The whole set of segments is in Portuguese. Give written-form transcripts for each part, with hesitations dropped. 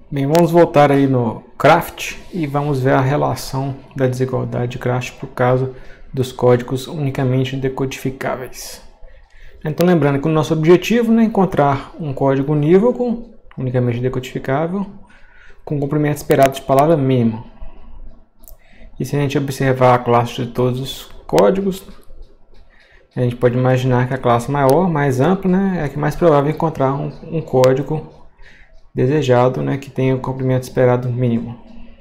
Bem, vamos voltar aí no Craft e vamos ver a relação da desigualdade de Craft por causa dos códigos unicamente decodificáveis. Então, lembrando que o nosso objetivo é encontrar um código unívoco, unicamente decodificável, com comprimento esperado de palavra mínimo. E se a gente observar a classe de todos os códigos, a gente pode imaginar que a classe maior, mais ampla, é a que mais provável encontrar um código desejado, que tenha o comprimento esperado mínimo.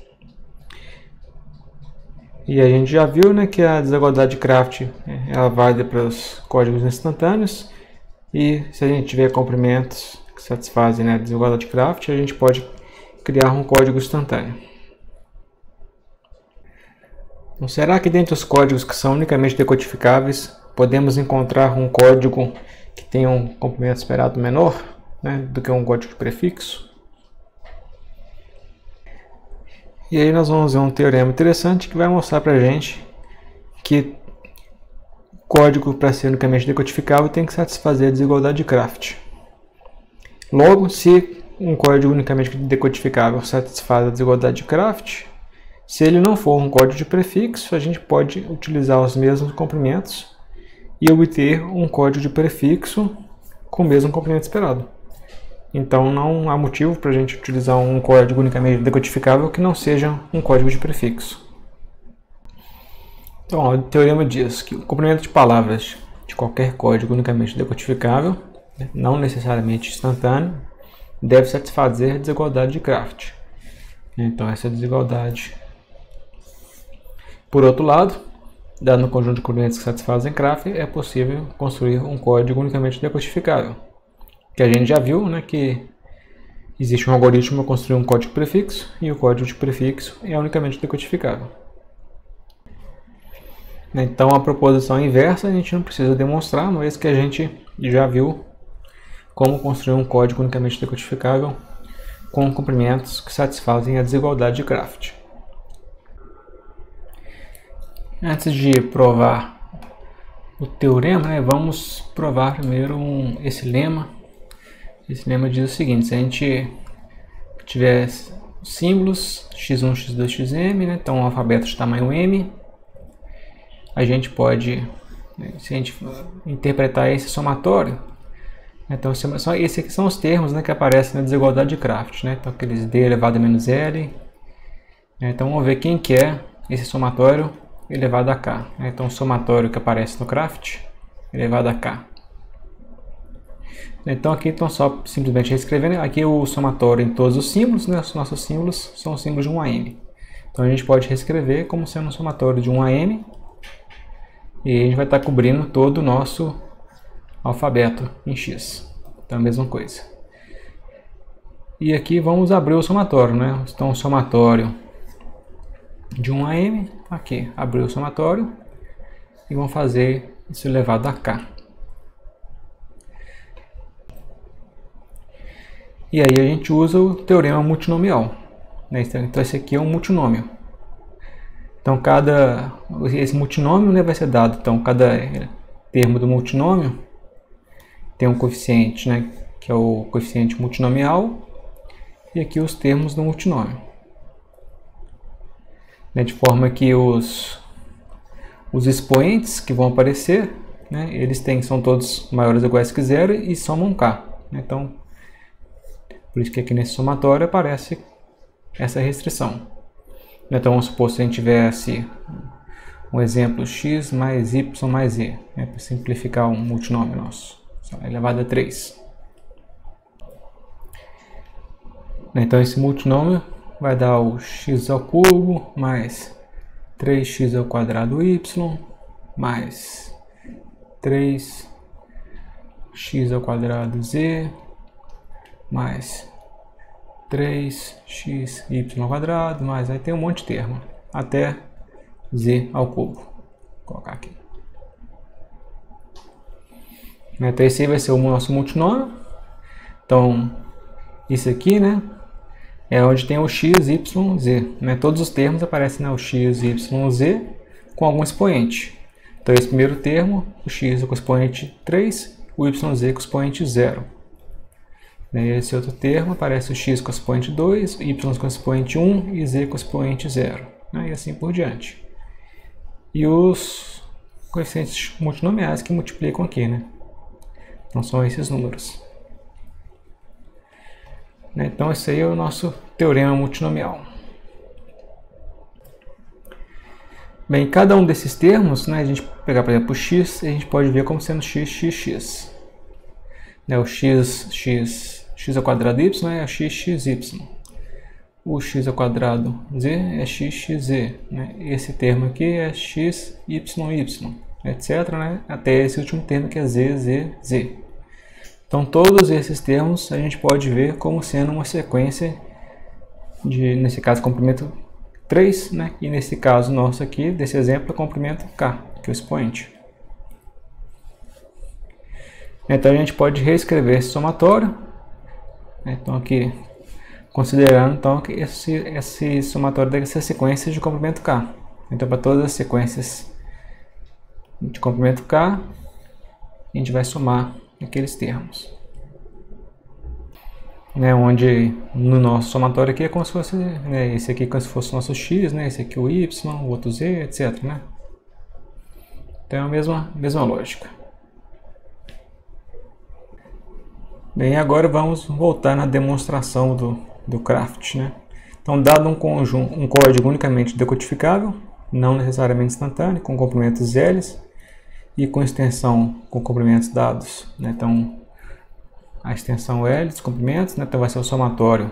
E a gente já viu que a desigualdade de Craft é válida para os códigos instantâneos, e se a gente tiver comprimentos que satisfazem a desigualdade de Craft, a gente pode criar um código instantâneo. Então, será que dentre os códigos que são unicamente decodificáveis, podemos encontrar um código que tenha um comprimento esperado menor do que um código de prefixo? E aí nós vamos ver um teorema interessante que vai mostrar para a gente que código para ser unicamente decodificável tem que satisfazer a desigualdade de Craft. Logo, se um código unicamente decodificável satisfaz a desigualdade de Craft, se ele não for um código de prefixo, a gente pode utilizar os mesmos comprimentos e obter um código de prefixo com o mesmo comprimento esperado. Então não há motivo para a gente utilizar um código unicamente decodificável que não seja um código de prefixo. Então, o teorema diz que o comprimento de palavras de qualquer código unicamente decodificável, não necessariamente instantâneo, deve satisfazer a desigualdade de Craft. Então essa desigualdade. Por outro lado, dado o conjunto de comprimentos que satisfazem Craft, é possível construir um código unicamente decodificável. Que a gente já viu que existe um algoritmo para construir um código prefixo, e o código de prefixo é unicamente decodificável. Então a proposição inversa a gente não precisa demonstrar, uma vez que a gente já viu como construir um código unicamente decodificável com comprimentos que satisfazem a desigualdade de Craft. Antes de provar o teorema, vamos provar primeiro esse lema. Esse lema diz o seguinte: se a gente tiver símbolos x1, x2, xm, então o alfabeto de tamanho m, a gente pode, se a gente interpretar esse somatório, então esses aqui são os termos que aparecem na desigualdade de Craft, então aqueles d elevado a menos l. Então vamos ver quem que é esse somatório elevado a k. Então o somatório que aparece no Craft elevado a k. Então aqui estão só simplesmente reescrevendo aqui o somatório em todos os símbolos, os nossos símbolos são símbolos de 1 a m. Então a gente pode reescrever como sendo um somatório de 1 a m, e a gente vai estar cobrindo todo o nosso alfabeto em x. Então a mesma coisa. E aqui vamos abrir o somatório, Então o somatório de 1 a m, aqui, abrir o somatório, e vamos fazer isso elevado a k. E aí a gente usa o teorema multinomial. Então esse aqui é um multinômio. Então esse multinômio vai ser dado, então cada termo do multinômio tem um coeficiente, que é o coeficiente multinomial, e aqui os termos do multinômio. De forma que os expoentes que vão aparecer, eles são todos maiores ou iguais que zero e somam k. Então, por isso que aqui nesse somatório aparece essa restrição. Então vamos supor se a gente tivesse um exemplo x mais y mais z, para simplificar um multinômio nosso, elevado a 3. Então esse multinômio vai dar o x ao cubo mais 3x ao quadrado y mais 3x ao quadrado z mais 3xy ao quadrado, mais aí tem um monte de termo, até z ao cubo. Vou colocar aqui. Então esse aí vai ser o nosso multinômio. Então isso aqui é onde tem o x, y, z. Todos os termos aparecem o x, y, z com algum expoente. Então esse primeiro termo, o x com o expoente 3, o y, z com o expoente 0. Nesse outro termo aparece o x com expoente 2, y com expoente 1 e z com expoente 0, né? E assim por diante. E os coeficientes multinomiais que multiplicam aqui, né? Então são esses números. Então esse aí é o nosso teorema multinomial. Bem, cada um desses termos, né, a gente pegar, por exemplo, o x, a gente pode ver como sendo x. O x ao quadrado y é xy. O x ao quadrado z é xz. Né? Esse termo aqui é xyy, etc. Né? Até esse último termo que é z. Então todos esses termos a gente pode ver como sendo uma sequência de, nesse caso, comprimento 3, né? E nesse caso nosso aqui, desse exemplo, é comprimento k, que é o expoente. Então a gente pode reescrever esse somatório. Então aqui, considerando então que esse somatório dessa sequência de comprimento k. Então para todas as sequências de comprimento k, a gente vai somar aqueles termos. Onde no nosso somatório aqui é como se fosse, esse aqui como se fosse o nosso x, esse aqui o y, o outro z, etc. Então é a mesma lógica. Bem, agora vamos voltar na demonstração do Craft. Então, dado um código unicamente decodificável, não necessariamente instantâneo, com comprimentos L e com extensão com comprimentos dados. Então, a extensão L dos comprimentos, então vai ser o somatório,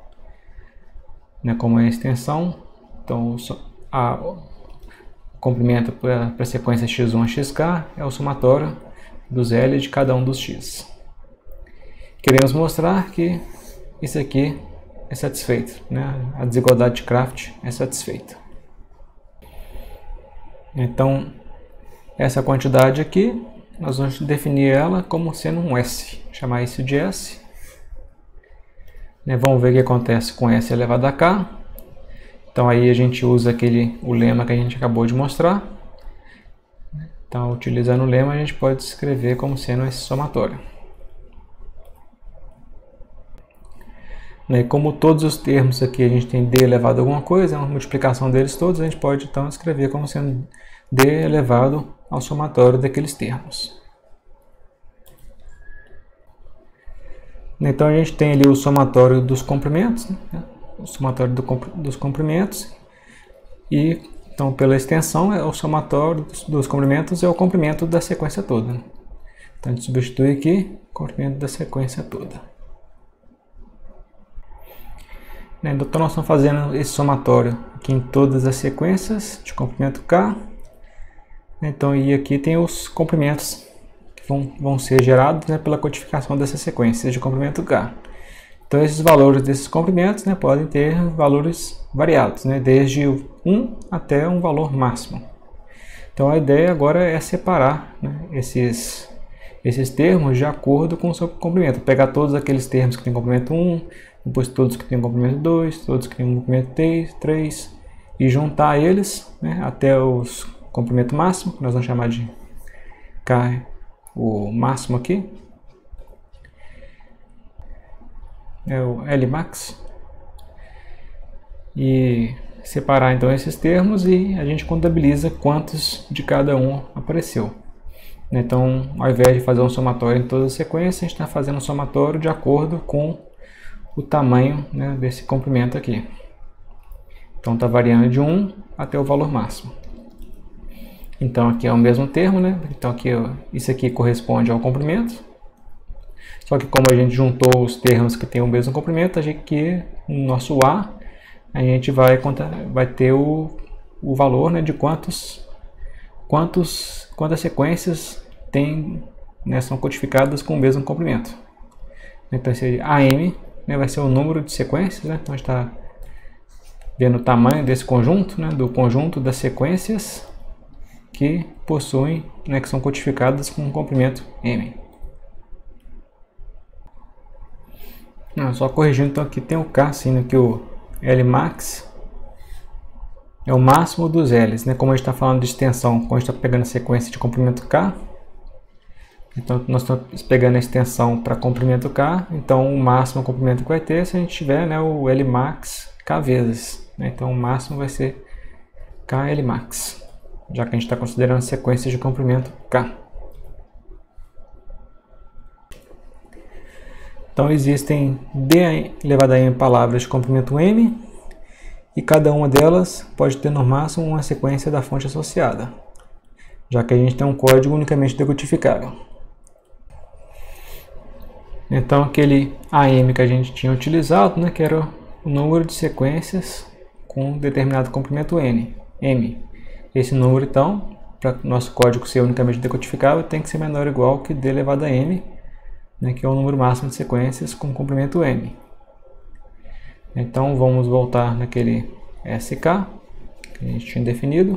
como é a extensão. Então, o comprimento para a sequência x1 a xk é o somatório dos L de cada um dos x. Queremos mostrar que isso aqui é satisfeito, a desigualdade de Craft é satisfeita. Então, essa quantidade aqui, nós vamos definir ela como sendo um S, chamar isso de S. Vamos ver o que acontece com S elevado a k. Então aí a gente usa o lema que a gente acabou de mostrar. Então, utilizando o lema, a gente pode escrever como sendo esse somatório. Como todos os termos aqui a gente tem d elevado a alguma coisa, uma multiplicação deles todos, a gente pode então escrever como sendo d elevado ao somatório daqueles termos. Então a gente tem ali o somatório dos comprimentos, o somatório dos comprimentos, e então pela extensão o somatório dos comprimentos é o comprimento da sequência toda. Então a gente substitui aqui o comprimento da sequência toda. Então nós estamos fazendo esse somatório aqui em todas as sequências de comprimento k. Então, e aqui tem os comprimentos que vão ser gerados pela codificação dessas sequências de comprimento k. Então esses valores desses comprimentos podem ter valores variados, desde 1 até um valor máximo. Então a ideia agora é separar esses termos de acordo com o seu comprimento. Pegar todos aqueles termos que tem comprimento 1, depois todos que tem comprimento 2, todos que tem comprimento 3, e juntar eles até os comprimento máximo, que nós vamos chamar de K, o máximo aqui, é o Lmax, e separar então esses termos e a gente contabiliza quantos de cada um apareceu. Então, ao invés de fazer um somatório em toda a sequência, a gente está fazendo um somatório de acordo com o tamanho desse comprimento aqui. Então está variando de 1 até o valor máximo. Então aqui é o mesmo termo, Então aqui, isso aqui corresponde ao comprimento. Só que como a gente juntou os termos que têm o mesmo comprimento, a gente aqui no nosso A, a gente vai ter o valor de quantas sequências são codificadas com o mesmo comprimento. Então esse AM vai ser o número de sequências, Então a gente está vendo o tamanho desse conjunto, do conjunto das sequências que possuem, que são codificadas com um comprimento M. Só corrigindo, então aqui tem o K, que o Lmax é o máximo dos L's, Como a gente está falando de extensão, quando a gente está pegando a sequência de comprimento K, Então nós estamos pegando a extensão para comprimento K, então o máximo comprimento que vai ter se a gente tiver, né, o Lmax K vezes, né? Então o máximo vai ser K Lmax, já que a gente está considerando sequências de comprimento K. Então existem d elevado a m palavras de comprimento m, e cada uma delas pode ter no máximo uma sequência da fonte associada, já que a gente tem um código unicamente decodificável. Então aquele AM que a gente tinha utilizado, né, que era o número de sequências com um determinado comprimento m. Esse número, então, para o nosso código ser unicamente decodificável, tem que ser menor ou igual que d elevado a m, né, que é o número máximo de sequências com comprimento m. Então vamos voltar naquele SK que a gente tinha definido.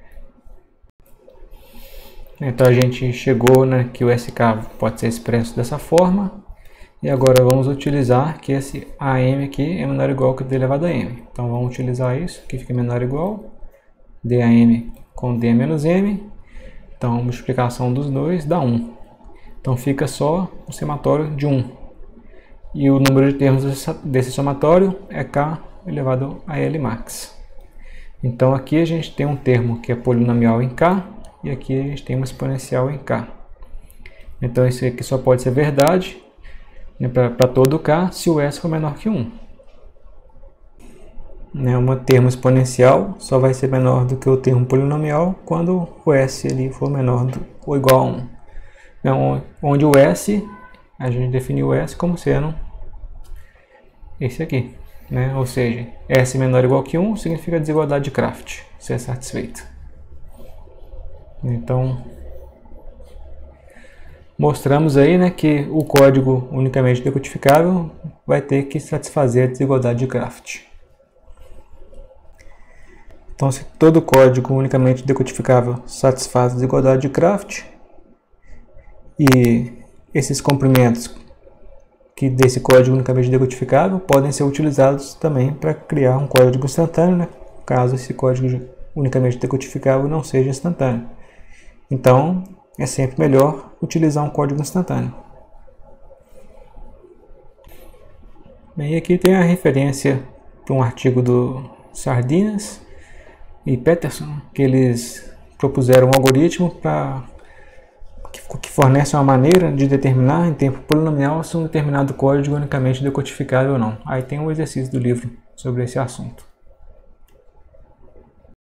Então a gente chegou, né, que o SK pode ser expresso dessa forma. E agora vamos utilizar que esse AM aqui é menor ou igual que d elevado a m. Então vamos utilizar isso, que fica menor ou igual dAm com d menos m. Então a multiplicação dos dois dá 1. Então fica só o somatório de 1. E o número de termos desse somatório é K elevado a Lmax. Então aqui a gente tem um termo que é polinomial em K, e aqui a gente tem uma exponencial em K. Então isso aqui só pode ser verdade, né, para todo K se o S for menor que 1. Né, um termo exponencial só vai ser menor do que o termo polinomial quando o S ali for menor ou igual a 1. Então, onde o S, a gente definiu o S como sendo esse aqui, né? Ou seja, S menor ou igual que 1 significa desigualdade de Kraft, ser satisfeita. Então, mostramos aí, né, que o código unicamente decodificável vai ter que satisfazer a desigualdade de Kraft. Então, se todo código unicamente decodificável satisfaz a desigualdade de Kraft, e esses comprimentos desse código unicamente decodificável podem ser utilizados também para criar um código instantâneo, né, caso esse código unicamente decodificável não seja instantâneo. Então, é sempre melhor utilizar um código instantâneo. Bem, aqui tem a referência para um artigo do Sardinas e Peterson, que eles propuseram um algoritmo que fornece uma maneira de determinar em tempo polinomial se um determinado código é unicamente decodificável ou não. Aí tem um exercício do livro sobre esse assunto.